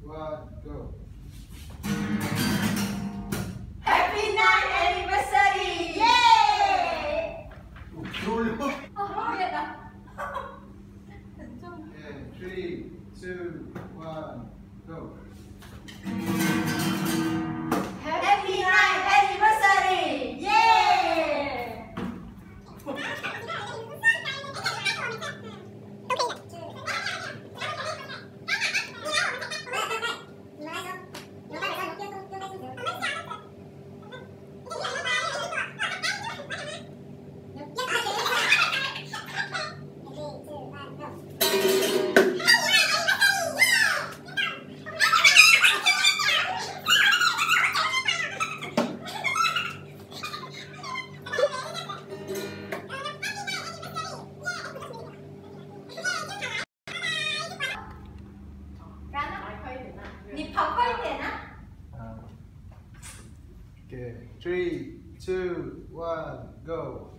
one, go. Happy 9th anniversary! Yay! 졸려. 미안하다. Okay, 3, 2, 1, go. Happy 9th anniversary! Yay! 니 밥할 때나? Okay, 3, 2, 1, go.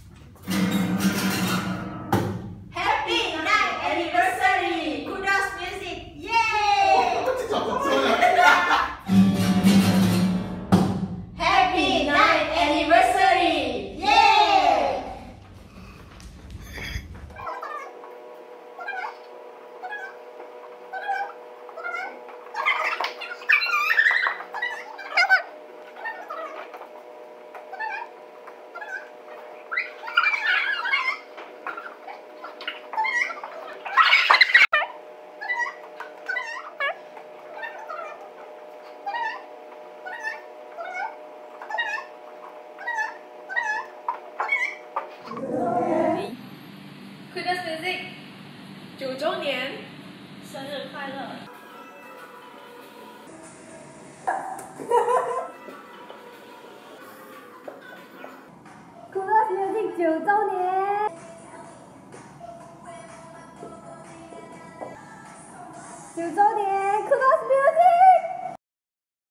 Happy 9th anniversary! Kudos music! Yay! Happy 9th anniversary! Yay! Kudos Music 9周年生日快乐 ！Kudos Music 9周年！9周年！Kudos Music！